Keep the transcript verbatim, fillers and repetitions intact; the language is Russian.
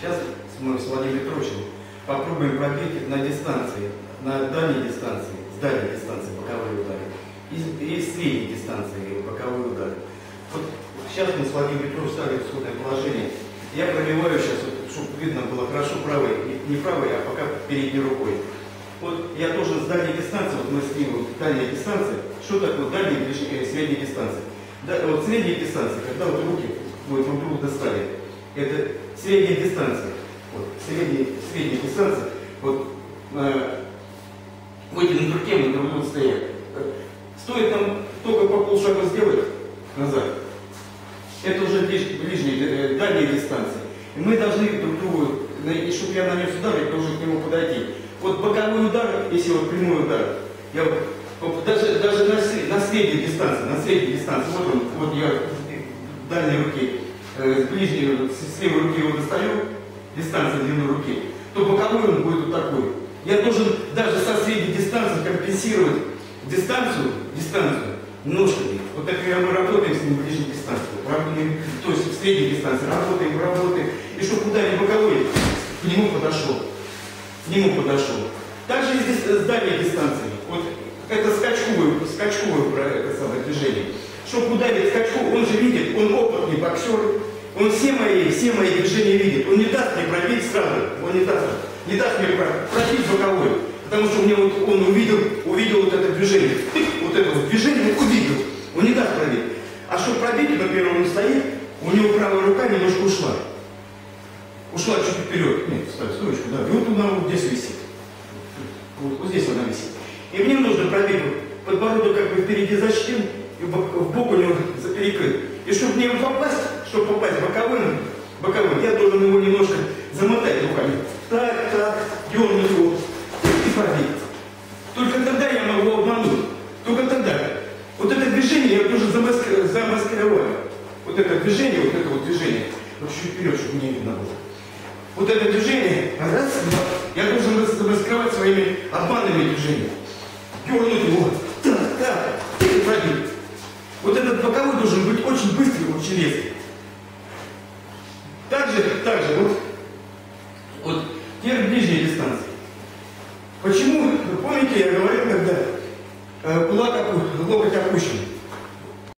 Сейчас мы с Владимиром Петровичем попробуем пробить на дистанции, на дальней дистанции, с дальней дистанции боковые удары и, и с средней дистанции боковые удары. Вот сейчас мы с Владимиром Петровичем стали в исходное положение. Я пробиваю сейчас, вот, чтобы видно было хорошо правой, не правой, а пока передней рукой. Вот я должен с дальней дистанции, вот мы с ним, вот дальняя дистанция, что такое дальняя и средняя дистанция? Да, вот средняя дистанция, когда вот руки вот, друг друга достали, это средняя дистанция. Вот, средняя, средняя дистанция, вот э, вытянут руке, мы друг друга стоят. Стоит нам только по полшага сделать назад. Это уже ближняя, э, дальняя дистанция. И мы должны друг другу, и чтобы я нанес удар, я должен к нему подойти. Вот боковой удар, если вот прямой удар, я вот, даже, даже на, на средней дистанции, на средней дистанции, вот он, вот я в дальней руке, э, с ближней, с левой руки его достаю, дистанция длины руки, то боковой он будет вот такой. Я должен даже со средней дистанции компенсировать дистанцию, дистанцию ножками. Вот так мы работаем с ним в ближней дистанции, работаем, то есть в средней дистанции, работаем, работаем, и чтобы ударить боковой, к нему подошел. К нему подошел. Также здесь с дальней дистанции. Вот это скачковое, скачковое это самое движение. Чтобы ударить скачку, он же видит, он опытный боксер, он все мои, все мои движения видит. Он не даст мне пробить сразу, он не даст, не даст мне пробить боковой. Потому что у меня вот, он увидел, увидел вот это движение. Вот это вот движение он увидел. Он не даст пробить. А чтобы пробить, например, он стоит, у него правая рука немножко ушла. Ушла чуть вперед. Нет, стой, стоечку, да. И вот она вот здесь висит. Вот, вот здесь она висит. И мне нужно пробить вот, подбородок как бы впереди защитен, и в бок у него перекрыт. И чтобы в него попасть, чтобы попасть боковым, боковым, я должен его немножко замотать руками. Так, так, дернуть его и пробить. Только тогда я могу обмануть. Только тогда. Вот это движение я должен замаскировать. замаскировать. Вот это движение, вот это вот движение. Вот чуть вперед, чтобы мне видно было. Вот это движение, раз, два, я должен замаскировать своими обманными движениями. Дернуть его. Так, так, и пробить. Вот этот боковой должен быть очень быстрый, очень резкий. Также, также, вот, вот теперь ближняя дистанция. Почему